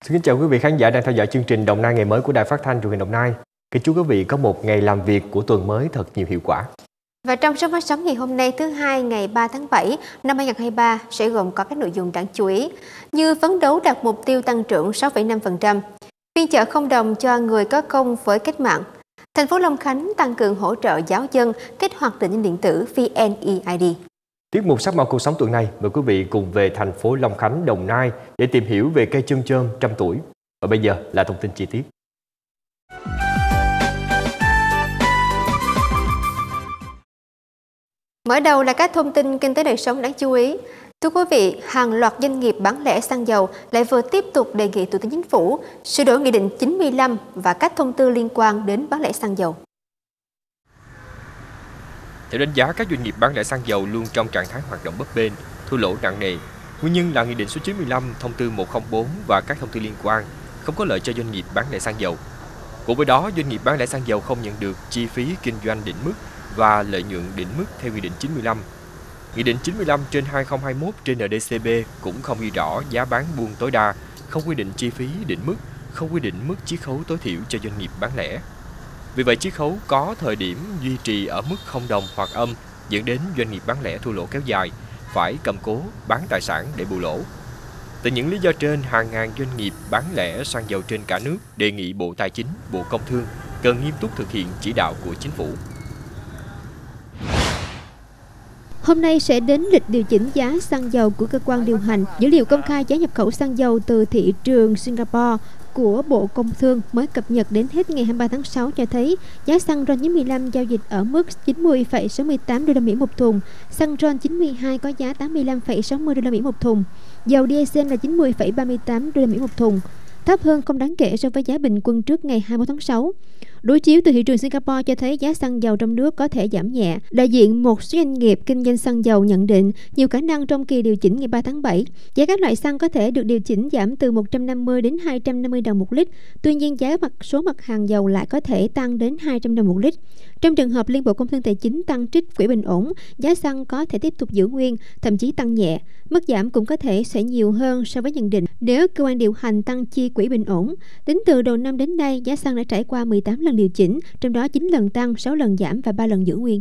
Xin kính chào quý vị khán giả đang theo dõi chương trình Đồng Nai ngày mới của Đài Phát thanh Truyền hình Đồng Nai. Kính chúc quý vị có một ngày làm việc của tuần mới thật nhiều hiệu quả. Và trong số phát sóng ngày hôm nay thứ Hai ngày 3 tháng 7 năm 2023 sẽ gồm có các nội dung đáng chú ý như phấn đấu đạt mục tiêu tăng trưởng 6,5%, phiên chợ không đồng cho người có công với cách mạng, thành phố Long Khánh tăng cường hỗ trợ giáo dân kích hoạt định danh điện tử VNeID. Tiết mục sắc màu cuộc sống tuần này mời quý vị cùng về thành phố Long Khánh, Đồng Nai để tìm hiểu về cây chôm chôm trăm tuổi. Và bây giờ là thông tin chi tiết. Mở đầu là các thông tin kinh tế đời sống đáng chú ý. Thưa quý vị, hàng loạt doanh nghiệp bán lẻ xăng dầu lại vừa tiếp tục đề nghị Thủ tướng Chính phủ sửa đổi Nghị định 95 và các thông tư liên quan đến bán lẻ xăng dầu. Theo đánh giá, các doanh nghiệp bán lẻ xăng dầu luôn trong trạng thái hoạt động bấp bênh, thua lỗ nặng nề. Nguyên nhân là Nghị định số 95, thông tư 104 và các thông tư liên quan không có lợi cho doanh nghiệp bán lẻ xăng dầu. Cùng với đó, doanh nghiệp bán lẻ xăng dầu không nhận được chi phí kinh doanh định mức và lợi nhuận định mức theo Nghị định 95. Nghị định 95 trên 2021 trên NDCB cũng không ghi rõ giá bán buôn tối đa, không quy định chi phí định mức, không quy định mức chiết khấu tối thiểu cho doanh nghiệp bán lẻ. Vì vậy, chiết khấu có thời điểm duy trì ở mức 0 đồng hoặc âm, dẫn đến doanh nghiệp bán lẻ thua lỗ kéo dài, phải cầm cố, bán tài sản để bù lỗ. Từ những lý do trên, hàng ngàn doanh nghiệp bán lẻ xăng dầu trên cả nước đề nghị Bộ Tài chính, Bộ Công Thương cần nghiêm túc thực hiện chỉ đạo của Chính phủ. Hôm nay sẽ đến lịch điều chỉnh giá xăng dầu của cơ quan điều hành. Dữ liệu công khai giá nhập khẩu xăng dầu từ thị trường Singapore của Bộ Công Thương mới cập nhật đến hết ngày 23 tháng 6 cho thấy giá xăng RON 95 giao dịch ở mức 90,68 đô la Mỹ một thùng, xăng RON 92 có giá 85,60 đô la Mỹ một thùng, dầu diesel là 90,38 đô la Mỹ một thùng, thấp hơn không đáng kể so với giá bình quân trước ngày 21 tháng 6. Đối chiếu từ thị trường Singapore cho thấy giá xăng dầu trong nước có thể giảm nhẹ. Đại diện một số doanh nghiệp kinh doanh xăng dầu nhận định nhiều khả năng trong kỳ điều chỉnh ngày 3 tháng 7, giá các loại xăng có thể được điều chỉnh giảm từ 150 đến 250 đồng một lít. Tuy nhiên, giá số mặt hàng dầu lại có thể tăng đến 200 đồng một lít. Trong trường hợp Liên Bộ Công Thương Tài chính tăng trích quỹ bình ổn, giá xăng có thể tiếp tục giữ nguyên, thậm chí tăng nhẹ. Mức giảm cũng có thể sẽ nhiều hơn so với nhận định nếu cơ quan điều hành tăng chi quỹ bình ổn. Tính từ đầu năm đến nay, giá xăng đã trải qua 18 lần điều chỉnh, trong đó 9 lần tăng, 6 lần giảm và 3 lần giữ nguyên.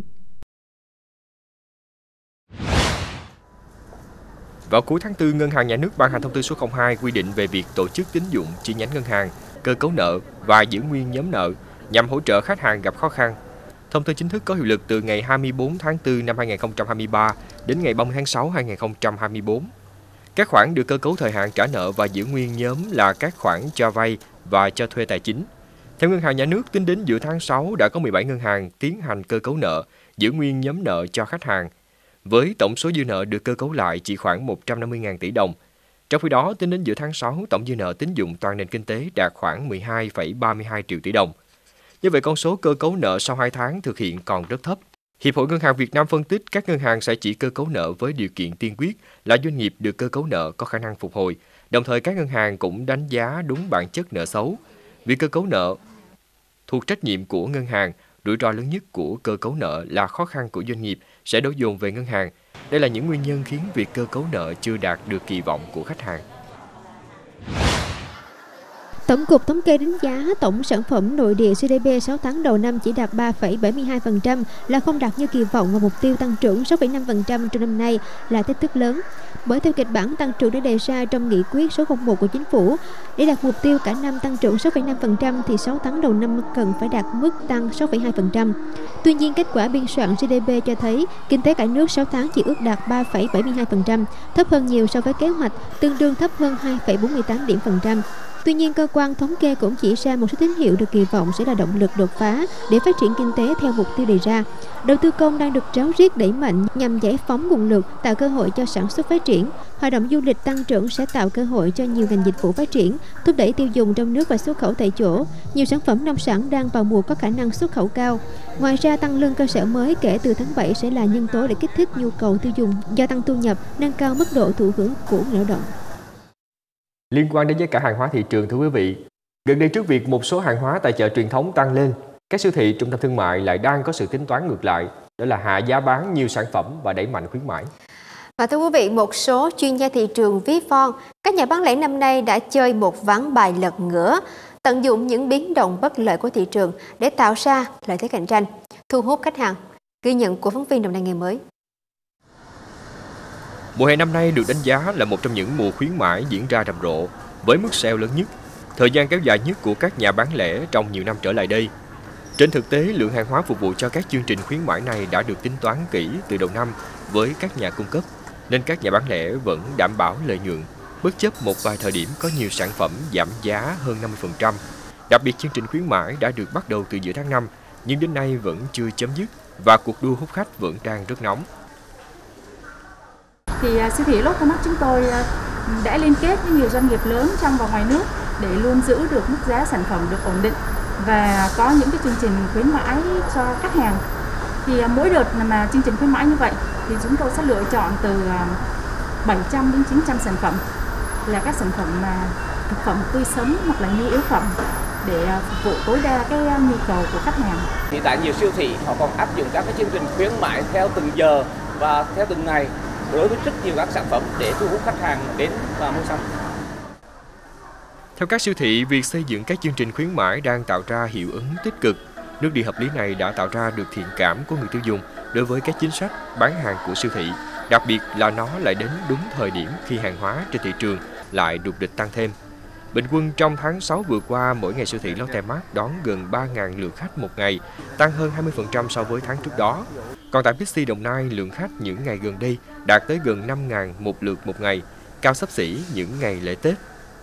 Vào cuối tháng 4, Ngân hàng Nhà nước ban hành thông tư số 02 quy định về việc tổ chức tín dụng chi nhánh ngân hàng, cơ cấu nợ và giữ nguyên nhóm nợ nhằm hỗ trợ khách hàng gặp khó khăn. Thông tư chính thức có hiệu lực từ ngày 24 tháng 4 năm 2023 đến ngày 30 tháng 6 2024. Các khoản được cơ cấu thời hạn trả nợ và giữ nguyên nhóm là các khoản cho vay và cho thuê tài chính. Theo Ngân hàng Nhà nước, tính đến giữa tháng 6 đã có 17 ngân hàng tiến hành cơ cấu nợ, giữ nguyên nhóm nợ cho khách hàng, với tổng số dư nợ được cơ cấu lại chỉ khoảng 150.000 tỷ đồng. Trong khi đó, tính đến giữa tháng 6, tổng dư nợ tín dụng toàn nền kinh tế đạt khoảng 12,32 triệu tỷ đồng. Như vậy, con số cơ cấu nợ sau 2 tháng thực hiện còn rất thấp. Hiệp hội Ngân hàng Việt Nam phân tích các ngân hàng sẽ chỉ cơ cấu nợ với điều kiện tiên quyết là doanh nghiệp được cơ cấu nợ có khả năng phục hồi. Đồng thời, các ngân hàng cũng đánh giá đúng bản chất nợ xấu. Việc cơ cấu nợ thuộc trách nhiệm của ngân hàng, rủi ro lớn nhất của cơ cấu nợ là khó khăn của doanh nghiệp sẽ đổ dồn về ngân hàng. Đây là những nguyên nhân khiến việc cơ cấu nợ chưa đạt được kỳ vọng của khách hàng. Tổng cục Thống kê đánh giá tổng sản phẩm nội địa GDP 6 tháng đầu năm chỉ đạt 3,72% là không đạt như kỳ vọng và mục tiêu tăng trưởng 6,5% trong năm nay là thách thức lớn. Bởi theo kịch bản tăng trưởng đã đề ra trong nghị quyết số 01 của Chính phủ, để đạt mục tiêu cả năm tăng trưởng 6,5% thì 6 tháng đầu năm cần phải đạt mức tăng 6,2%. Tuy nhiên, kết quả biên soạn GDP cho thấy kinh tế cả nước 6 tháng chỉ ước đạt 3,72%, thấp hơn nhiều so với kế hoạch, tương đương thấp hơn 2,48 điểm phần trăm. Tuy nhiên, cơ quan thống kê cũng chỉ ra một số tín hiệu được kỳ vọng sẽ là động lực đột phá để phát triển kinh tế theo mục tiêu đề ra. Đầu tư công đang được ráo riết đẩy mạnh nhằm giải phóng nguồn lực, tạo cơ hội cho sản xuất phát triển. Hoạt động du lịch tăng trưởng sẽ tạo cơ hội cho nhiều ngành dịch vụ phát triển, thúc đẩy tiêu dùng trong nước và xuất khẩu tại chỗ. Nhiều sản phẩm nông sản đang vào mùa có khả năng xuất khẩu cao. Ngoài ra, tăng lương cơ sở mới kể từ tháng 7 sẽ là nhân tố để kích thích nhu cầu tiêu dùng do tăng thu nhập, nâng cao mức độ thụ hưởng của người lao động. Liên quan đến giá cả hàng hóa thị trường, thưa quý vị, gần đây trước việc một số hàng hóa tại chợ truyền thống tăng lên, các siêu thị, trung tâm thương mại lại đang có sự tính toán ngược lại, đó là hạ giá bán nhiều sản phẩm và đẩy mạnh khuyến mãi. Và thưa quý vị, một số chuyên gia thị trường ví von, các nhà bán lẻ năm nay đã chơi một ván bài lật ngửa, tận dụng những biến động bất lợi của thị trường để tạo ra lợi thế cạnh tranh, thu hút khách hàng. Ghi nhận của phóng viên Đồng Nai Ngày Mới. Mùa hè năm nay được đánh giá là một trong những mùa khuyến mãi diễn ra rầm rộ, với mức sale lớn nhất, thời gian kéo dài nhất của các nhà bán lẻ trong nhiều năm trở lại đây. Trên thực tế, lượng hàng hóa phục vụ cho các chương trình khuyến mãi này đã được tính toán kỹ từ đầu năm với các nhà cung cấp, nên các nhà bán lẻ vẫn đảm bảo lợi nhuận, bất chấp một vài thời điểm có nhiều sản phẩm giảm giá hơn 50%. Đặc biệt, chương trình khuyến mãi đã được bắt đầu từ giữa tháng 5, nhưng đến nay vẫn chưa chấm dứt và cuộc đua hút khách vẫn đang rất nóng. Thì siêu thị Lotte chúng tôi đã liên kết với nhiều doanh nghiệp lớn trong và ngoài nước để luôn giữ được mức giá sản phẩm được ổn định và có những cái chương trình khuyến mãi cho khách hàng. Thì mỗi đợt mà chương trình khuyến mãi như vậy thì chúng tôi sẽ lựa chọn từ 700 đến 900 sản phẩm là các sản phẩm thực phẩm tươi sống hoặc là nhu yếu phẩm để phục vụ tối đa cái nhu cầu của khách hàng. Thì tại nhiều siêu thị họ còn áp dụng các cái chương trình khuyến mãi theo từng giờ và theo từng ngày đối với rất nhiều các sản phẩm để thu hút khách hàng đến và mua sắm. Theo các siêu thị, việc xây dựng các chương trình khuyến mãi đang tạo ra hiệu ứng tích cực. Nước đi hợp lý này đã tạo ra được thiện cảm của người tiêu dùng đối với các chính sách bán hàng của siêu thị, đặc biệt là nó lại đến đúng thời điểm khi hàng hóa trên thị trường lại đục địch tăng thêm. Bình quân trong tháng 6 vừa qua, mỗi ngày siêu thị Lotte Mart đón gần 3.000 lượt khách một ngày, tăng hơn 20% so với tháng trước đó. Còn tại Bixi Đồng Nai, lượng khách những ngày gần đây đạt tới gần 5.000 một lượt một ngày, cao xấp xỉ những ngày lễ Tết.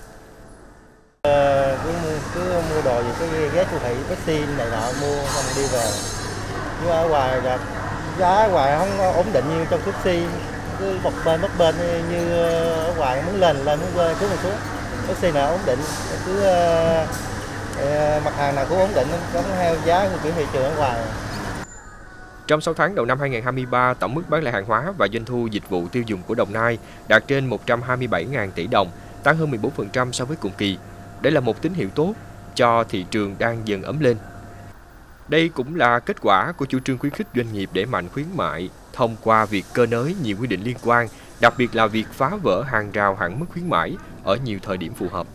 Cứ mua đồ gì cái ghé siêu thị Bixi này nọ mua xong đi về. Nhưng ở ngoài giá ngoài không ổn định như trong Bixi, cứ bập bên như ở ngoài muốn lên muốn xuống xuống. Bixi nào ổn định, cứ mặt hàng nào cũng ổn định, không theo giá của thị trường ở ngoài. Trong 6 tháng đầu năm 2023, tổng mức bán lẻ hàng hóa và doanh thu dịch vụ tiêu dùng của Đồng Nai đạt trên 127.000 tỷ đồng, tăng hơn 14% so với cùng kỳ. Đây là một tín hiệu tốt cho thị trường đang dần ấm lên. Đây cũng là kết quả của chủ trương khuyến khích doanh nghiệp đẩy mạnh khuyến mại thông qua việc cơ nới nhiều quy định liên quan, đặc biệt là việc phá vỡ hàng rào hạn mức khuyến mãi ở nhiều thời điểm phù hợp.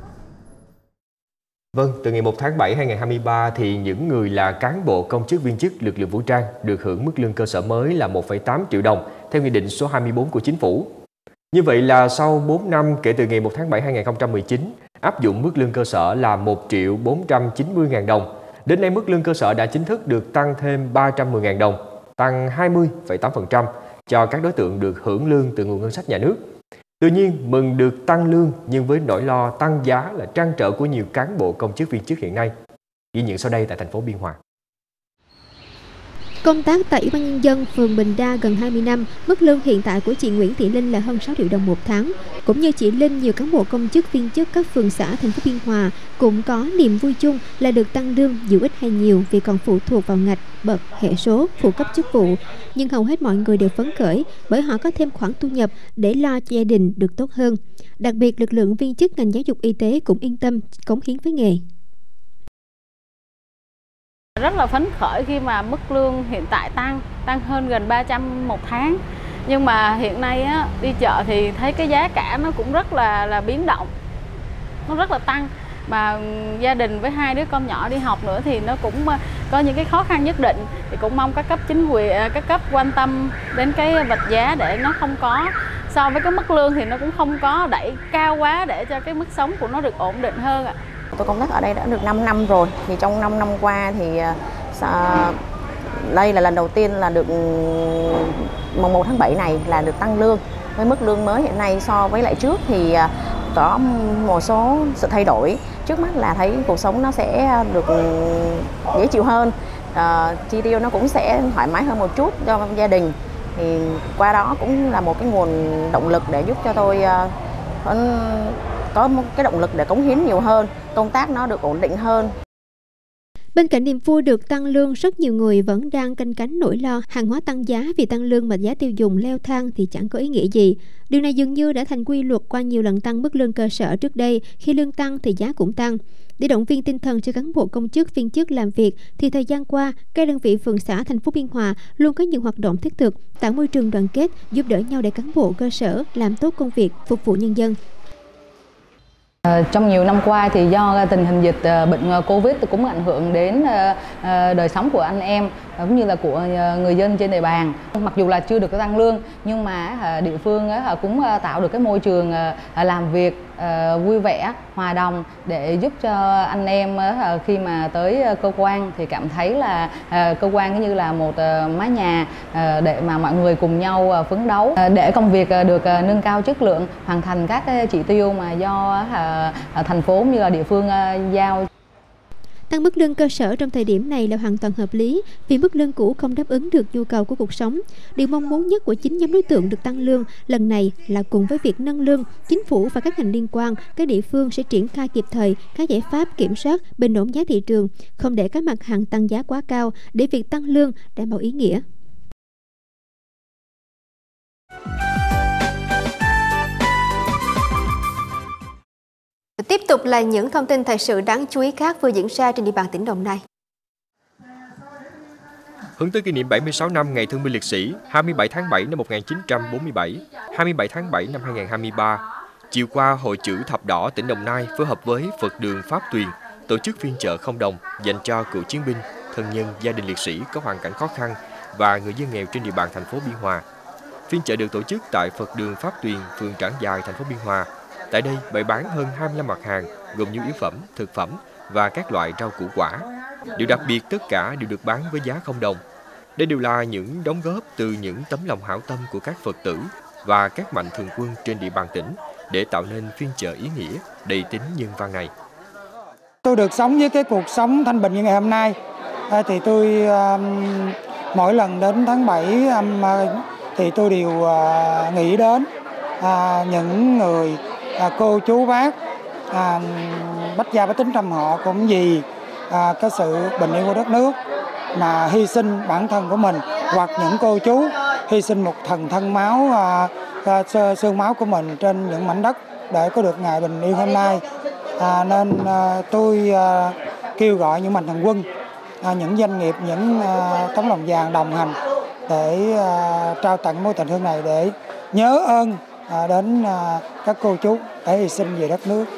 Vâng, từ ngày 1 tháng 7 2023 thì những người là cán bộ, công chức, viên chức lực lượng vũ trang được hưởng mức lương cơ sở mới là 1,8 triệu đồng theo Nghị định số 24 của Chính phủ. Như vậy là sau 4 năm kể từ ngày 1 tháng 7 2019, áp dụng mức lương cơ sở là 1.490.000 đồng. Đến nay, mức lương cơ sở đã chính thức được tăng thêm 310.000 đồng, tăng 20,8% cho các đối tượng được hưởng lương từ nguồn ngân sách nhà nước. Tuy nhiên, mừng được tăng lương nhưng với nỗi lo tăng giá là trăn trở của nhiều cán bộ, công chức, viên chức hiện nay. Ghi nhận sau đây tại thành phố Biên Hòa. Công tác tại Ủy ban Nhân dân phường Bình Đa gần 20 năm, mức lương hiện tại của chị Nguyễn Thị Linh là hơn 6 triệu đồng một tháng. Cũng như chị Linh, nhiều cán bộ công chức viên chức các phường xã thành phố Biên Hòa cũng có niềm vui chung là được tăng lương dù ít hay nhiều vì còn phụ thuộc vào ngạch, bậc, hệ số, phụ cấp chức vụ. Nhưng hầu hết mọi người đều phấn khởi bởi họ có thêm khoản thu nhập để lo cho gia đình được tốt hơn. Đặc biệt, lực lượng viên chức ngành giáo dục y tế cũng yên tâm cống hiến với nghề. Rất là phấn khởi khi mà mức lương hiện tại tăng hơn gần 300 một tháng. Nhưng mà hiện nay á, đi chợ thì thấy cái giá cả nó cũng rất là biến động. Nó rất là tăng. Mà gia đình với 2 đứa con nhỏ đi học nữa thì nó cũng có những cái khó khăn nhất định. Thì cũng mong các cấp chính quyền, các cấp quan tâm đến cái vật giá để nó không có, so với cái mức lương thì nó cũng không có đẩy cao quá để cho cái mức sống của nó được ổn định hơn ạ. Tôi công tác ở đây đã được 5 năm rồi, thì trong 5 năm qua thì đây là lần đầu tiên là được mùng 1 tháng 7 này là được tăng lương. Với mức lương mới hiện nay so với lại trước thì có một số sự thay đổi. Trước mắt là thấy cuộc sống nó sẽ được dễ chịu hơn, chi tiêu nó cũng sẽ thoải mái hơn một chút cho gia đình. Thì qua đó cũng là một cái nguồn động lực để giúp cho tôi có một cái động lực để cống hiến nhiều hơn, công tác nó được ổn định hơn. Bên cạnh niềm vui được tăng lương, rất nhiều người vẫn đang canh cánh nỗi lo hàng hóa tăng giá vì tăng lương mà giá tiêu dùng leo thang thì chẳng có ý nghĩa gì. Điều này dường như đã thành quy luật qua nhiều lần tăng mức lương cơ sở trước đây, khi lương tăng thì giá cũng tăng. Để động viên tinh thần cho cán bộ công chức, viên chức làm việc thì thời gian qua, các đơn vị phường xã thành phố Biên Hòa luôn có nhiều hoạt động thiết thực, tạo môi trường đoàn kết, giúp đỡ nhau để cán bộ cơ sở làm tốt công việc phục vụ nhân dân. Trong nhiều năm qua thì do tình hình dịch bệnh Covid cũng ảnh hưởng đến đời sống của anh em cũng như là của người dân trên địa bàn. Mặc dù là chưa được tăng lương nhưng mà địa phương cũng tạo được cái môi trường làm việc vui vẻ, hòa đồng để giúp cho anh em khi mà tới cơ quan thì cảm thấy là cơ quan như là một mái nhà để mà mọi người cùng nhau phấn đấu để công việc được nâng cao chất lượng, hoàn thành các chỉ tiêu mà do thành phố như là địa phương giao. Tăng mức lương cơ sở trong thời điểm này là hoàn toàn hợp lý vì mức lương cũ không đáp ứng được nhu cầu của cuộc sống. Điều mong muốn nhất của chính nhóm đối tượng được tăng lương lần này là cùng với việc nâng lương, chính phủ và các ngành liên quan, các địa phương sẽ triển khai kịp thời các giải pháp kiểm soát bình ổn giá thị trường, không để các mặt hàng tăng giá quá cao để việc tăng lương đảm bảo ý nghĩa. Tiếp tục là những thông tin thời sự đáng chú ý khác vừa diễn ra trên địa bàn tỉnh Đồng Nai. Hướng tới kỷ niệm 76 năm Ngày Thương binh Liệt sĩ 27 tháng 7 năm 1947, 27 tháng 7 năm 2023, chiều qua Hội Chữ Thập Đỏ tỉnh Đồng Nai phối hợp với Phật đường Pháp Tuyền tổ chức phiên chợ không đồng dành cho cựu chiến binh, thân nhân, gia đình liệt sĩ có hoàn cảnh khó khăn và người dân nghèo trên địa bàn thành phố Biên Hòa. Phiên chợ được tổ chức tại Phật đường Pháp Tuyền, phường Trảng Giài, thành phố Biên Hòa. Tại đây, bày bán hơn 25 mặt hàng gồm nhu yếu phẩm, thực phẩm và các loại rau củ quả. Điều đặc biệt, tất cả đều được bán với giá không đồng. Đây đều là những đóng góp từ những tấm lòng hảo tâm của các Phật tử và các mạnh thường quân trên địa bàn tỉnh để tạo nên phiên chợ ý nghĩa, đầy tính nhân văn này. Tôi được sống với cái cuộc sống thanh bình như ngày hôm nay, thì tôi mỗi lần đến tháng 7 thì tôi đều nghĩ đến những người cô chú bác bách gia bách tính trong họ cũng vì cái sự bình yên của đất nước mà hy sinh bản thân của mình, hoặc những cô chú hy sinh một thần thân máu, xương máu của mình trên những mảnh đất để có được ngày bình yên hôm nay. Nên tôi kêu gọi những mạnh thường quân, những doanh nghiệp, những tấm lòng vàng đồng hành để trao tặng mối tình thương này để nhớ ơn đến các cô chú đã hy sinh về đất nước.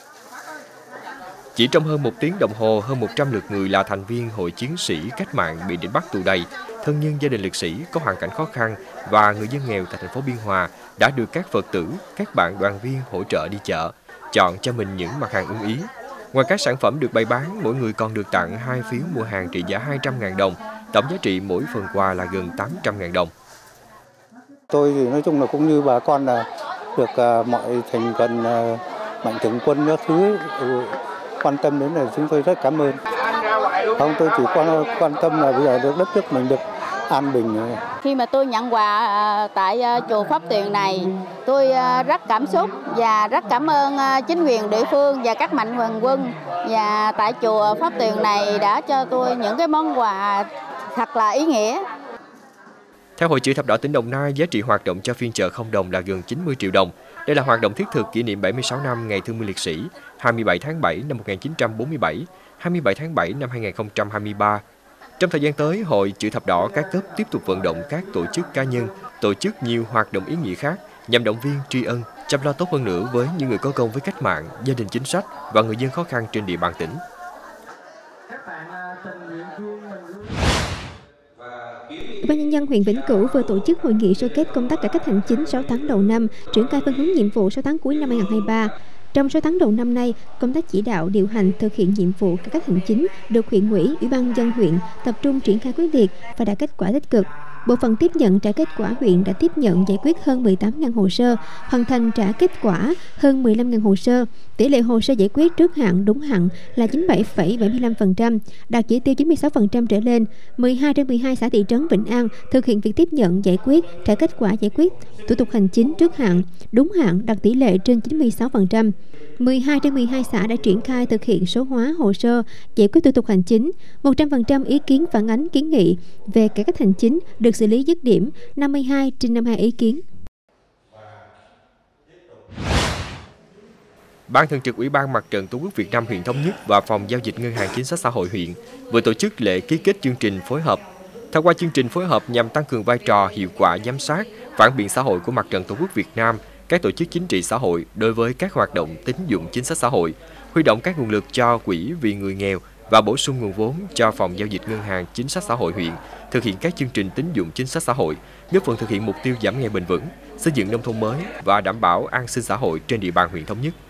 Chỉ trong hơn 1 tiếng đồng hồ, hơn 100 lượt người là thành viên Hội Chiến sĩ Cách mạng bị địch bắt tù đày, thân nhân gia đình liệt sĩ có hoàn cảnh khó khăn và người dân nghèo tại thành phố Biên Hòa đã được các Phật tử, các bạn đoàn viên hỗ trợ đi chợ, chọn cho mình những mặt hàng ưng ý. Ngoài các sản phẩm được bày bán, mỗi người còn được tặng 2 phiếu mua hàng trị giá 200.000 đồng, tổng giá trị mỗi phần quà là gần 800.000 đồng. Tôi thì nói chung là cũng như bà con là được mọi thành phần mạnh thường quân các thứ quan tâm đến là chúng tôi rất cảm ơn. Không, tôi chỉ quan tâm là bây giờ được đất nước mình được an bình. Khi mà tôi nhận quà tại chùa Pháp Tuyền này, tôi rất cảm xúc và rất cảm ơn chính quyền địa phương và các mạnh thường quân và tại chùa Pháp Tuyền này đã cho tôi những cái món quà thật là ý nghĩa. Theo Hội Chữ Thập Đỏ tỉnh Đồng Nai, giá trị hoạt động cho phiên chợ không đồng là gần 90 triệu đồng. Đây là hoạt động thiết thực kỷ niệm 76 năm Ngày Thương binh Liệt sĩ 27 tháng 7 năm 1947, 27 tháng 7 năm 2023. Trong thời gian tới, Hội Chữ Thập Đỏ các cấp tiếp tục vận động các tổ chức cá nhân tổ chức nhiều hoạt động ý nghĩa khác nhằm động viên, tri ân, chăm lo tốt hơn nữa với những người có công với cách mạng, gia đình chính sách và người dân khó khăn trên địa bàn tỉnh. Ủy ban nhân dân huyện Vĩnh Cửu vừa tổ chức hội nghị sơ kết công tác cải cách hành chính 6 tháng đầu năm, triển khai phương hướng nhiệm vụ 6 tháng cuối năm 2023. Trong 6 tháng đầu năm nay, công tác chỉ đạo điều hành thực hiện nhiệm vụ cải cách hành chính được huyện ủy, Ủy ban nhân dân huyện tập trung triển khai quyết liệt và đạt kết quả tích cực. bộ phận tiếp nhận trả kết quả huyện đã tiếp nhận giải quyết hơn 18.000 hồ sơ, hoàn thành trả kết quả hơn 15.000 hồ sơ. Tỷ lệ hồ sơ giải quyết trước hạn đúng hạn là 97,75%, đạt chỉ tiêu 96% trở lên. 12 trên 12 xã thị trấn Vĩnh An thực hiện việc tiếp nhận giải quyết trả kết quả giải quyết thủ tục hành chính trước hạn, đúng hạn, đạt tỷ lệ trên 96%. 12 trên 12 xã đã triển khai thực hiện số hóa hồ sơ giải quyết thủ tục hành chính. 100% ý kiến phản ánh kiến nghị về cải cách hành chính được xử lý dứt điểm, 52 trên 52 ý kiến. Ban Thường trực Ủy ban Mặt trận Tổ quốc Việt Nam huyện Thống Nhất và Phòng Giao dịch Ngân hàng Chính sách Xã hội huyện vừa tổ chức lễ ký kết chương trình phối hợp. Thông qua chương trình phối hợp nhằm tăng cường vai trò, hiệu quả giám sát, phản biện xã hội của Mặt trận Tổ quốc Việt Nam, các tổ chức chính trị xã hội đối với các hoạt động tín dụng chính sách xã hội, huy động các nguồn lực cho quỹ vì người nghèo và bổ sung nguồn vốn cho Phòng Giao dịch Ngân hàng Chính sách Xã hội huyện thực hiện các chương trình tín dụng chính sách xã hội, góp phần thực hiện mục tiêu giảm nghèo bền vững, xây dựng nông thôn mới và đảm bảo an sinh xã hội trên địa bàn huyện Thống Nhất.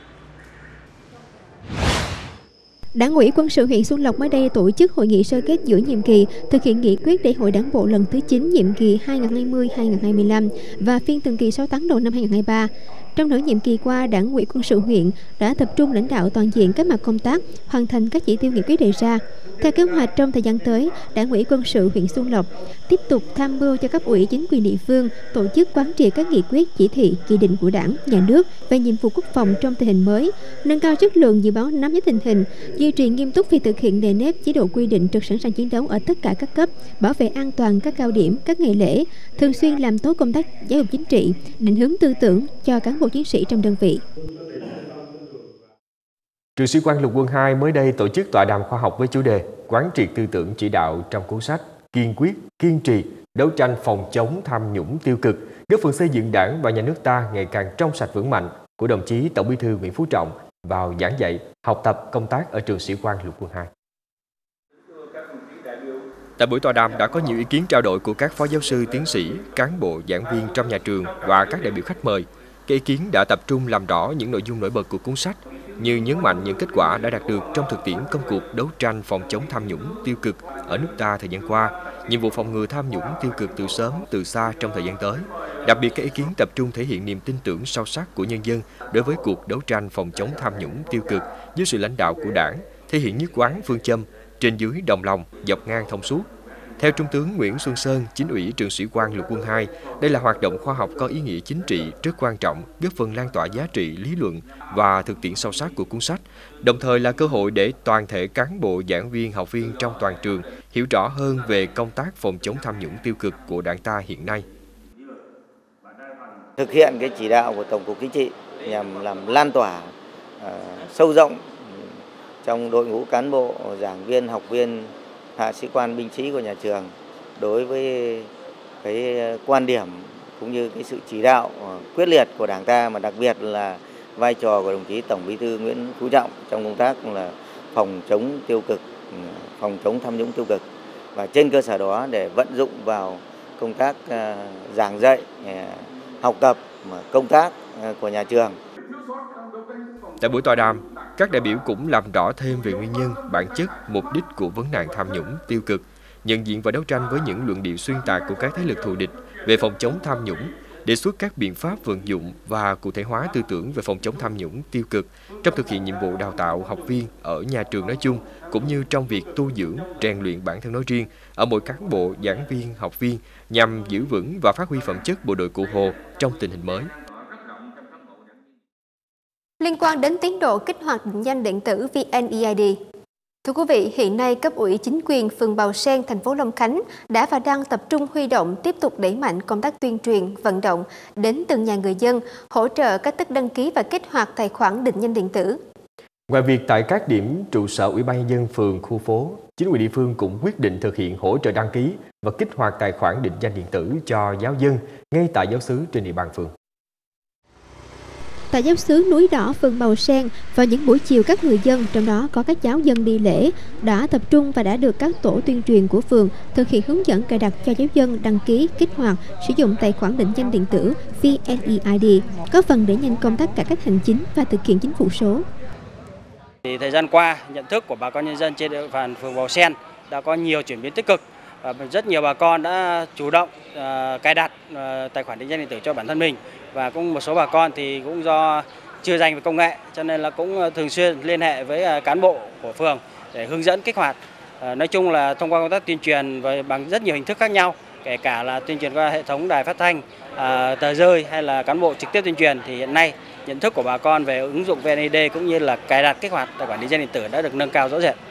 Đảng ủy Quân sự huyện Xuân Lộc mới đây tổ chức hội nghị sơ kết giữa nhiệm kỳ thực hiện nghị quyết Đại hội Đảng bộ lần thứ 9 nhiệm kỳ 2020-2025 và phiên thường kỳ 6 tháng đầu năm 2023. Trong nửa nhiệm kỳ qua, Đảng ủy Quân sự huyện đã tập trung lãnh đạo toàn diện các mặt công tác, hoàn thành các chỉ tiêu nghị quyết đề ra. Theo kế hoạch, trong thời gian tới, Đảng ủy Quân sự huyện Xuân Lộc tiếp tục tham mưu cho cấp ủy chính quyền địa phương tổ chức quán triệt các nghị quyết, chỉ thị, chỉ định của Đảng, Nhà nước về nhiệm vụ quốc phòng trong tình hình mới, nâng cao chất lượng dự báo nắm chắc tình hình, duy trì nghiêm túc việc thực hiện nề nếp chế độ quy định trực sẵn sàng chiến đấu ở tất cả các cấp, bảo vệ an toàn các cao điểm, các ngày lễ, thường xuyên làm tốt công tác giáo dục chính trị, định hướng tư tưởng cho cán bộ chiến sĩ trong đơn vị. Trường Sĩ quan Lục Quân 2 mới đây tổ chức tọa đàm khoa học với chủ đề quán triệt tư tưởng chỉ đạo trong cuốn sách Kiên quyết, kiên trì, đấu tranh phòng chống tham nhũng tiêu cực, góp phần xây dựng Đảng và Nhà nước ta ngày càng trong sạch vững mạnh của đồng chí Tổng Bí thư Nguyễn Phú Trọng vào giảng dạy, học tập, công tác ở Trường Sĩ quan Lục Quân 2. Tại buổi tọa đàm đã có nhiều ý kiến trao đổi của các phó giáo sư, tiến sĩ, cán bộ, giảng viên trong nhà trường và các đại biểu khách mời. Các ý kiến đã tập trung làm rõ những nội dung nổi bật của cuốn sách, như nhấn mạnh những kết quả đã đạt được trong thực tiễn công cuộc đấu tranh phòng chống tham nhũng tiêu cực ở nước ta thời gian qua, nhiệm vụ phòng ngừa tham nhũng tiêu cực từ sớm từ xa trong thời gian tới. Đặc biệt, các ý kiến tập trung thể hiện niềm tin tưởng sâu sắc của nhân dân đối với cuộc đấu tranh phòng chống tham nhũng tiêu cực dưới sự lãnh đạo của Đảng, thể hiện nhất quán phương châm trên dưới đồng lòng, dọc ngang thông suốt. Theo Trung tướng Nguyễn Xuân Sơn, Chính ủy Trường Sĩ quan Lục Quân 2, đây là hoạt động khoa học có ý nghĩa chính trị rất quan trọng, góp phần lan tỏa giá trị lý luận và thực tiễn sâu sắc của cuốn sách, đồng thời là cơ hội để toàn thể cán bộ, giảng viên, học viên trong toàn trường hiểu rõ hơn về công tác phòng chống tham nhũng tiêu cực của Đảng ta hiện nay. Thực hiện cái chỉ đạo của Tổng cục Chính trị nhằm làm lan tỏa sâu rộng trong đội ngũ cán bộ, giảng viên, học viên, hạ sĩ quan, binh sĩ của nhà trường đối với cái quan điểm cũng như cái sự chỉ đạo quyết liệt của Đảng ta, mà đặc biệt là vai trò của đồng chí Tổng Bí thư Nguyễn Phú Trọng trong công tác là phòng chống tiêu cực, phòng chống tham nhũng tiêu cực, và trên cơ sở đó để vận dụng vào công tác giảng dạy, học tập, công tác của nhà trường. Tại buổi tọa đàm, các đại biểu cũng làm rõ thêm về nguyên nhân, bản chất, mục đích của vấn nạn tham nhũng tiêu cực, nhận diện và đấu tranh với những luận điệu xuyên tạc của các thế lực thù địch về phòng chống tham nhũng, đề xuất các biện pháp vận dụng và cụ thể hóa tư tưởng về phòng chống tham nhũng tiêu cực trong thực hiện nhiệm vụ đào tạo học viên ở nhà trường nói chung, cũng như trong việc tu dưỡng, rèn luyện bản thân nói riêng ở mỗi cán bộ, giảng viên, học viên nhằm giữ vững và phát huy phẩm chất bộ đội Cụ Hồ trong tình hình mới. Liên quan đến tiến độ kích hoạt định danh điện tử VNeID. Thưa quý vị, hiện nay cấp ủy chính quyền phường Bào Sen, thành phố Long Khánh đã và đang tập trung huy động tiếp tục đẩy mạnh công tác tuyên truyền, vận động đến từng nhà người dân, hỗ trợ cách thức đăng ký và kích hoạt tài khoản định danh điện tử. Ngoài việc tại các điểm trụ sở Ủy ban nhân dân phường, khu phố, chính quyền địa phương cũng quyết định thực hiện hỗ trợ đăng ký và kích hoạt tài khoản định danh điện tử cho giáo dân ngay tại giáo xứ trên địa bàn phường. Tại giáo xứ Núi Đỏ, phường Bào Sen, vào những buổi chiều, các người dân, trong đó có các giáo dân đi lễ, đã tập trung và đã được các tổ tuyên truyền của phường thực hiện hướng dẫn cài đặt cho giáo dân đăng ký, kích hoạt, sử dụng tài khoản định danh điện tử VNeID, có phần đẩy nhanh công tác cải cách hành chính và thực hiện chính phủ số. Thời gian qua, nhận thức của bà con nhân dân trên địa bàn phường Bào Sen đã có nhiều chuyển biến tích cực. Rất nhiều bà con đã chủ động cài đặt tài khoản định danh điện tử cho bản thân mình, và cũng một số bà con thì cũng do chưa rành về công nghệ cho nên là cũng thường xuyên liên hệ với cán bộ của phường để hướng dẫn kích hoạt. Nói chung là thông qua công tác tuyên truyền bằng rất nhiều hình thức khác nhau, kể cả là tuyên truyền qua hệ thống đài phát thanh, tờ rơi hay là cán bộ trực tiếp tuyên truyền, thì hiện nay nhận thức của bà con về ứng dụng VNeID cũng như là cài đặt kích hoạt tài khoản định danh điện tử đã được nâng cao rõ rệt.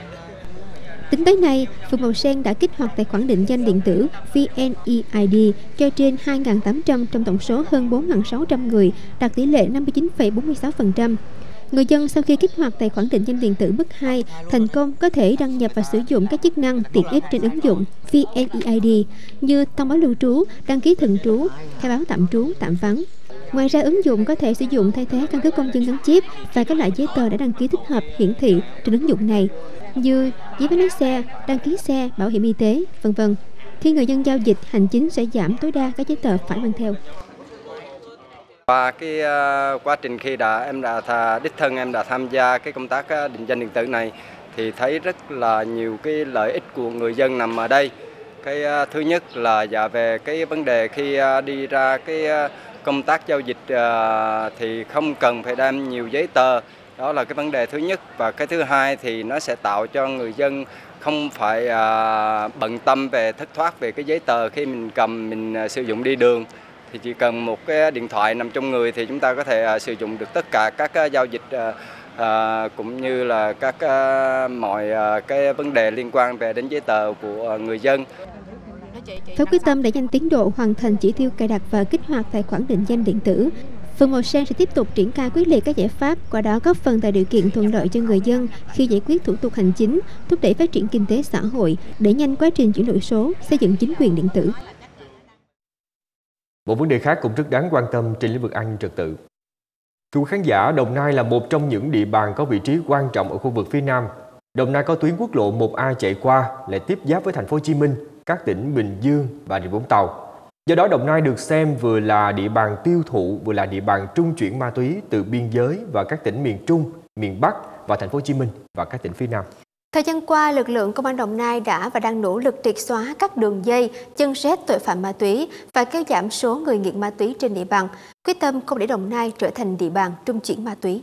Tính tới nay, phường Màu Sen đã kích hoạt tài khoản định danh điện tử VNeID cho trên 2.800 trong tổng số hơn 4.600 người, đạt tỷ lệ 59,46%. Người dân sau khi kích hoạt tài khoản định danh điện tử mức 2 thành công có thể đăng nhập và sử dụng các chức năng tiện ích trên ứng dụng VNeID như thông báo lưu trú, đăng ký thường trú, khai báo tạm trú, tạm vắng. Ngoài ra, ứng dụng có thể sử dụng thay thế căn cước công dân gắn chip và các loại giấy tờ đã đăng ký thích hợp hiển thị trên ứng dụng này như giấy phép lái xe, đăng ký xe, bảo hiểm y tế, v.v. Khi người dân giao dịch, hành chính sẽ giảm tối đa các giấy tờ phải mang theo. Qua cái quá trình khi em đã đích thân em đã tham gia cái công tác định danh điện tử này thì thấy rất là nhiều cái lợi ích của người dân nằm ở đây. Cái thứ nhất là về cái vấn đề khi đi ra cái công tác giao dịch thì không cần phải đem nhiều giấy tờ. Đó là cái vấn đề thứ nhất. Và cái thứ hai thì nó sẽ tạo cho người dân không phải bận tâm về thất thoát về cái giấy tờ khi mình cầm mình sử dụng đi đường. Thì chỉ cần một cái điện thoại nằm trong người thì chúng ta có thể sử dụng được tất cả các giao dịch cũng như là các mọi cái vấn đề liên quan về đến giấy tờ của người dân. Với quyết tâm đẩy nhanh tiến độ hoàn thành chỉ tiêu cài đặt và kích hoạt tài khoản định danh điện tử, phường Màu Sen sẽ tiếp tục triển khai quyết liệt các giải pháp, qua đó góp phần tạo điều kiện thuận lợi cho người dân khi giải quyết thủ tục hành chính, thúc đẩy phát triển kinh tế xã hội, đẩy nhanh quá trình chuyển đổi số, xây dựng chính quyền điện tử. Một vấn đề khác cũng rất đáng quan tâm trên lĩnh vực an ninh trật tự. Thưa quý khán giả, Đồng Nai là một trong những địa bàn có vị trí quan trọng ở khu vực phía Nam. Đồng Nai có tuyến quốc lộ 1A chạy qua, lại tiếp giáp với thành phố Hồ Chí Minh, các tỉnh Bình Dương và Bà Rịa Vũng Tàu. Do đó, Đồng Nai được xem vừa là địa bàn tiêu thụ, vừa là địa bàn trung chuyển ma túy từ biên giới và các tỉnh miền Trung, miền Bắc và thành phố Hồ Chí Minh và các tỉnh phía Nam. Thời gian qua, lực lượng Công an Đồng Nai đã và đang nỗ lực triệt xóa các đường dây, chân rết tội phạm ma túy và kéo giảm số người nghiện ma túy trên địa bàn, quyết tâm không để Đồng Nai trở thành địa bàn trung chuyển ma túy.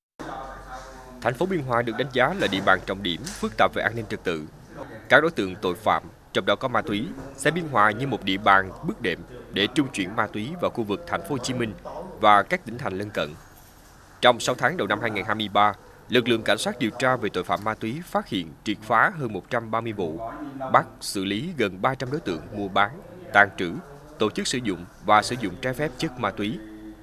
Thành phố Biên Hòa được đánh giá là địa bàn trọng điểm phức tạp về an ninh trật tự. Các đối tượng tội phạm, trong đó có ma túy, xem Biên Hòa như một địa bàn bước đệm để trung chuyển ma túy vào khu vực thành phố Hồ Chí Minh và các tỉnh thành lân cận. Trong 6 tháng đầu năm 2023, lực lượng cảnh sát điều tra về tội phạm ma túy phát hiện triệt phá hơn 130 vụ, bắt xử lý gần 300 đối tượng mua bán, tàng trữ, tổ chức sử dụng và sử dụng trái phép chất ma túy.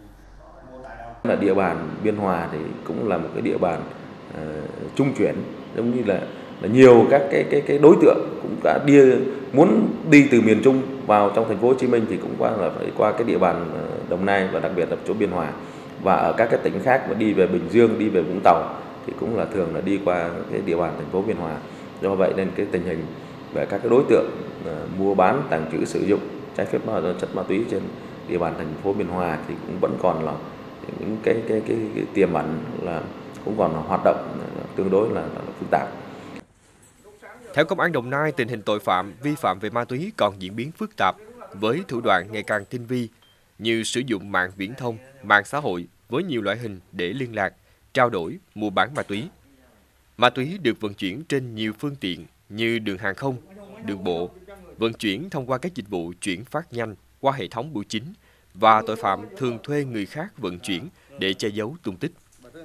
Là địa bàn Biên Hòa thì cũng là một cái địa bàn trung chuyển, giống như là nhiều các cái đối tượng cũng đã muốn đi từ miền Trung vào trong thành phố Hồ Chí Minh thì cũng phải qua cái địa bàn Đồng Nai và đặc biệt là chỗ Biên Hòa, và ở các cái tỉnh khác mà đi về Bình Dương, đi về Vũng Tàu thì cũng là thường là đi qua cái địa bàn thành phố Biên Hòa. Do vậy nên cái tình hình về các cái đối tượng mua bán, tàng trữ, sử dụng trái phép chất ma túy trên địa bàn thành phố Biên Hòa thì cũng vẫn còn là những cái tiềm ẩn là cũng còn hoạt động tương đối là phức tạp. Theo Công an Đồng Nai, tình hình tội phạm, vi phạm về ma túy còn diễn biến phức tạp với thủ đoạn ngày càng tinh vi như sử dụng mạng viễn thông, mạng xã hội với nhiều loại hình để liên lạc, trao đổi, mua bán ma túy. Ma túy được vận chuyển trên nhiều phương tiện như đường hàng không, đường bộ, vận chuyển thông qua các dịch vụ chuyển phát nhanh qua hệ thống bưu chính, và tội phạm thường thuê người khác vận chuyển để che giấu tung tích.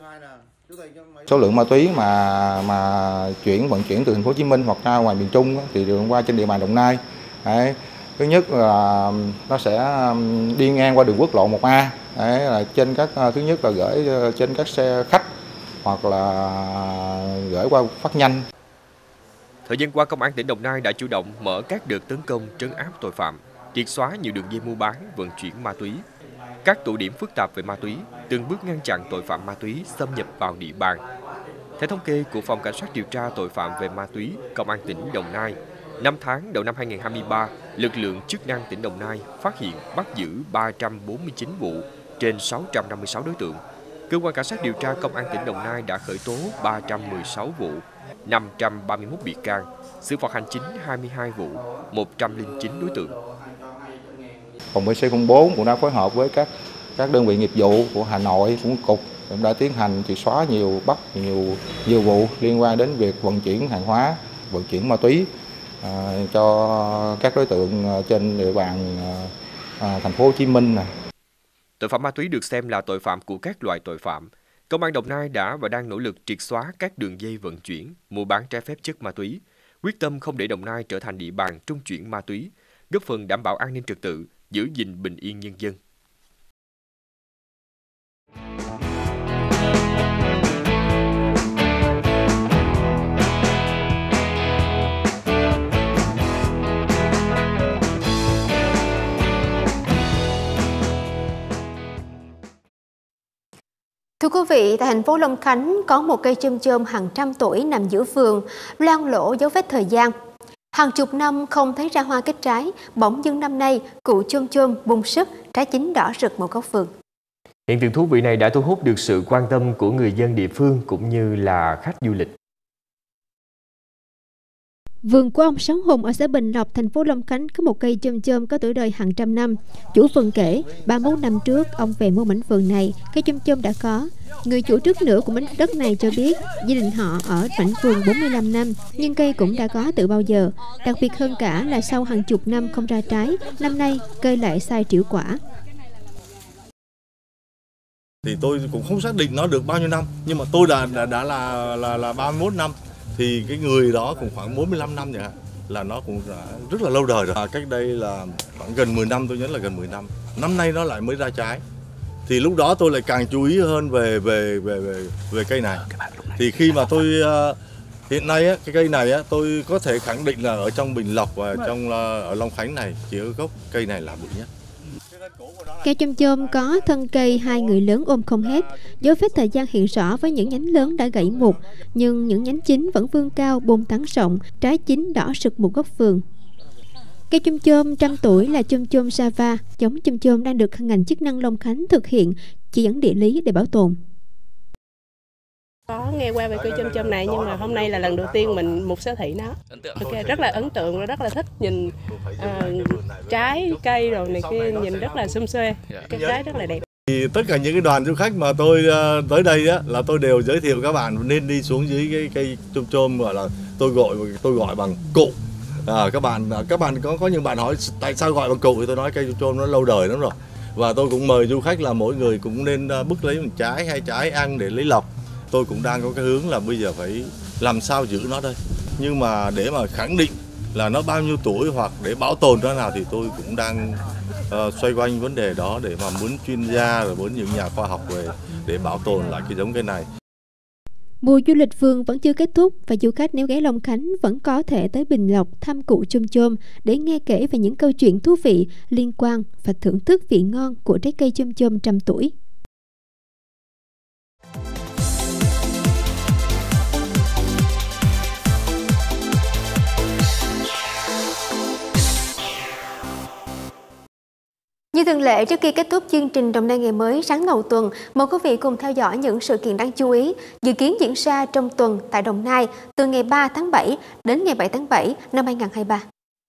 Số lượng ma túy mà vận chuyển từ thành phố Hồ Chí Minh hoặc ra ngoài miền Trung thì đường qua trên địa bàn Đồng Nai. Đấy. Thứ nhất là nó sẽ đi ngang qua đường quốc lộ 1A. Đấy, là trên các thứ nhất là gửi trên các xe khách hoặc là gửi qua phát nhanh. Thời gian qua, Công an tỉnh Đồng Nai đã chủ động mở các đợt tấn công trấn áp tội phạm, triệt xóa nhiều đường dây mua bán, vận chuyển ma túy, các tụ điểm phức tạp về ma túy, từng bước ngăn chặn tội phạm ma túy xâm nhập vào địa bàn. Theo thống kê của Phòng Cảnh sát điều tra tội phạm về ma túy, Công an tỉnh Đồng Nai, 5 tháng đầu năm 2023, lực lượng chức năng tỉnh Đồng Nai phát hiện bắt giữ 349 vụ trên 656 đối tượng, Cơ quan Cảnh sát điều tra Công an tỉnh Đồng Nai đã khởi tố 316 vụ, 531 bị can, xử phạt hành chính 22 vụ, 109 đối tượng. Phòng PC04 cũng đã phối hợp với các đơn vị nghiệp vụ của Hà Nội, cũng cục cũng đã tiến hành triệt xóa bắt nhiều vụ liên quan đến việc vận chuyển hàng hóa, vận chuyển ma túy cho các đối tượng trên địa bàn thành phố Hồ Chí Minh. Tội phạm ma túy được xem là tội phạm của các loại tội phạm. Công an Đồng Nai đã và đang nỗ lực triệt xóa các đường dây vận chuyển, mua bán trái phép chất ma túy, quyết tâm không để Đồng Nai trở thành địa bàn trung chuyển ma túy, góp phần đảm bảo an ninh trật tự, giữ gìn bình yên nhân dân. Thưa quý vị, tại thành phố Long Khánh có một cây chôm chôm hàng trăm tuổi nằm giữa vườn, loang lổ dấu vết thời gian. Hàng chục năm không thấy ra hoa kết trái, bỗng dưng năm nay cụ chôm chôm bung sức, trái chín đỏ rực một góc vườn. Hiện tượng thú vị này đã thu hút được sự quan tâm của người dân địa phương cũng như là khách du lịch. Vườn của ông Sáu Hùng ở xã Bình Lộc, thành phố Long Khánh có một cây chôm chôm có tuổi đời hàng trăm năm. Chủ vườn kể, 31 năm trước ông về mua mảnh vườn này, cây chôm chôm đã có. Người chủ trước nữa của mảnh đất này cho biết, gia đình họ ở mảnh vườn 45 năm, nhưng cây cũng đã có từ bao giờ. Đặc biệt hơn cả là sau hàng chục năm không ra trái, năm nay cây lại sai trĩu quả. Thì tôi cũng không xác định nó được bao nhiêu năm, nhưng mà tôi đã là 31 năm. Thì cái người đó cũng khoảng 45 năm vậy, là nó cũng rất là lâu đời rồi. Cách đây là khoảng gần 10 năm, tôi nhớ là gần 10 năm. Năm nay nó lại mới ra trái. Thì lúc đó tôi lại càng chú ý hơn về cây này. Thì khi mà tôi hiện nay á, cái cây này á, tôi có thể khẳng định là ở trong Bình Lộc và ở Long Khánh này chỉ có gốc cây này là bự nhất. Cây chôm chôm có thân cây hai người lớn ôm không hết, dấu vết thời gian hiện rõ với những nhánh lớn đã gãy mục, nhưng những nhánh chính vẫn vươn cao, bông tán rộng, trái chín đỏ rực một góc vườn. Cây chôm chôm trăm tuổi là chôm chôm Java, giống chôm chôm đang được ngành chức năng Long Khánh thực hiện chỉ dẫn địa lý để bảo tồn. Có nghe qua về cây chôm chôm này, nhưng mà hôm nay là lần đầu tiên mình mục sở thị nó. Okay, rất là ấn tượng, rất là thích nhìn trái cây rồi này kia, nhìn rất là xum xuê, cái trái rất là đẹp. Thì tất cả những cái đoàn du khách mà tôi tới đây á, là tôi đều giới thiệu các bạn nên đi xuống dưới cái cây chôm chôm, gọi là tôi gọi bằng cụ. Các bạn có những bạn hỏi tại sao gọi bằng cụ, thì tôi nói cây chôm chôm nó lâu đời lắm rồi. Và tôi cũng mời du khách là mỗi người cũng nên bứt lấy một trái hay trái ăn để lấy lộc. Tôi cũng đang có cái hướng là bây giờ phải làm sao giữ nó đây. Nhưng mà để mà khẳng định là nó bao nhiêu tuổi hoặc để bảo tồn nó nào thì tôi cũng đang xoay quanh vấn đề đó, để mà muốn chuyên gia rồi muốn những nhà khoa học về để bảo tồn lại cái giống cây này. Mùa du lịch vườn vẫn chưa kết thúc và du khách nếu ghé Long Khánh vẫn có thể tới Bình Lộc thăm cụ chôm chôm để nghe kể về những câu chuyện thú vị liên quan và thưởng thức vị ngon của trái cây chôm chôm trăm tuổi. Như thường lệ, trước khi kết thúc chương trình Đồng Nai ngày mới sáng đầu tuần, mời quý vị cùng theo dõi những sự kiện đáng chú ý dự kiến diễn ra trong tuần tại Đồng Nai từ ngày 3 tháng 7 đến ngày 7 tháng 7 năm 2023.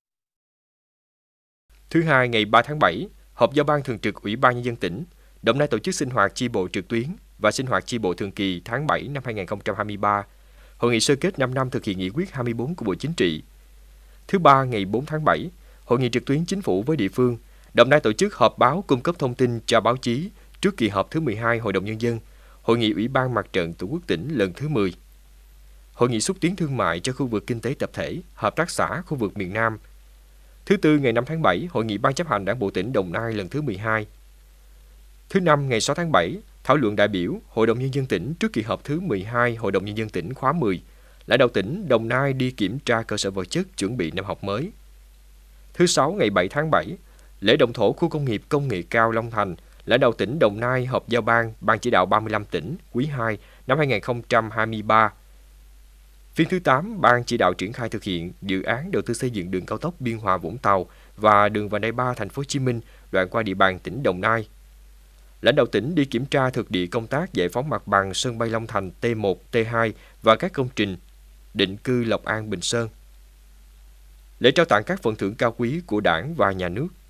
Thứ Hai, ngày 3 tháng 7, họp giao ban thường trực Ủy ban Nhân dân tỉnh, Đồng Nai tổ chức sinh hoạt chi bộ trực tuyến và sinh hoạt chi bộ thường kỳ tháng 7 năm 2023, hội nghị sơ kết 5 năm thực hiện nghị quyết 24 của Bộ Chính trị. Thứ Ba, ngày 4 tháng 7, hội nghị trực tuyến chính phủ với địa phương, Đồng Nai tổ chức họp báo cung cấp thông tin cho báo chí trước kỳ họp thứ 12 Hội đồng Nhân dân, Hội nghị Ủy ban Mặt trận Tổ quốc tỉnh lần thứ 10. Hội nghị xúc tiến thương mại cho khu vực kinh tế tập thể, hợp tác xã khu vực miền Nam. Thứ Tư, ngày 5 tháng 7, Hội nghị Ban chấp hành Đảng bộ tỉnh Đồng Nai lần thứ 12. Thứ Năm, ngày 6 tháng 7, thảo luận đại biểu Hội đồng Nhân dân tỉnh trước kỳ họp thứ 12 Hội đồng Nhân dân tỉnh khóa 10. Lãnh đạo tỉnh Đồng Nai đi kiểm tra cơ sở vật chất chuẩn bị năm học mới. Thứ Sáu, ngày 7 tháng 7, lễ động thổ khu công nghiệp công nghệ cao Long Thành, lãnh đạo tỉnh Đồng Nai họp giao ban chỉ đạo 35 tỉnh quý 2 năm 2023. Phiên thứ 8, Ban chỉ đạo triển khai thực hiện dự án đầu tư xây dựng đường cao tốc Biên Hòa Vũng Tàu và đường vành đai 3 thành phố Hồ Chí Minh đoạn qua địa bàn tỉnh Đồng Nai. lãnh đạo tỉnh đi kiểm tra thực địa công tác giải phóng mặt bằng sân bay Long Thành T1, T2 và các công trình định cư Lộc An, Bình Sơn. Lễ trao tặng các phần thưởng cao quý của Đảng và Nhà nước